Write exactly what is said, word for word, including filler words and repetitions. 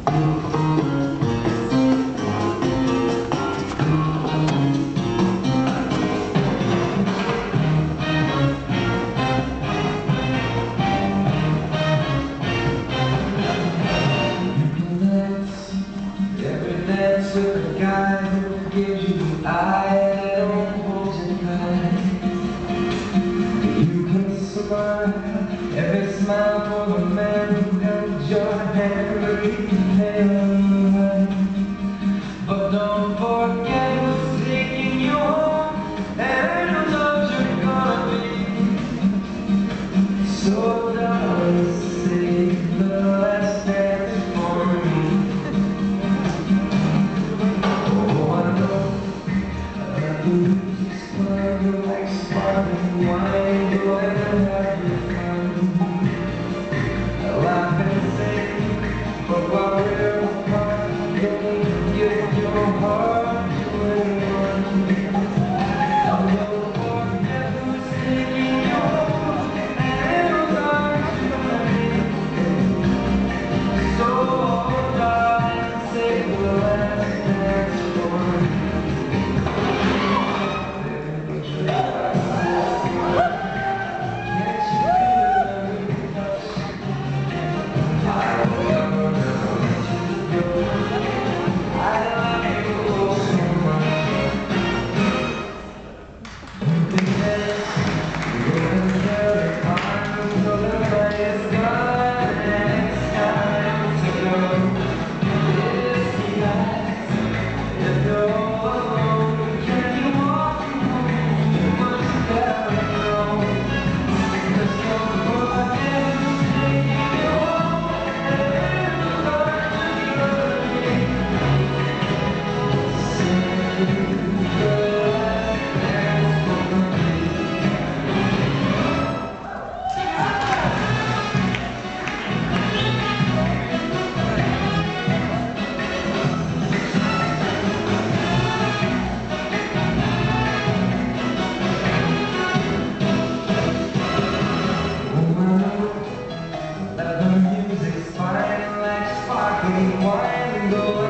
With a guy who gives you the eye that holds you tight. You can smile, every smile for the man who held your hand repay. But don't forget who's taking you home, and who knows you're gonna be. So darling, save the last dance for me. Music's playing like sparkling wine, go ahead and have your fun. Laugh and sing, but while we're apart, don't give your heart to anyone. Don't forget who's taking you home, and who's ours. So darling, save the last dance for me. Music's fine like sparkling wine, go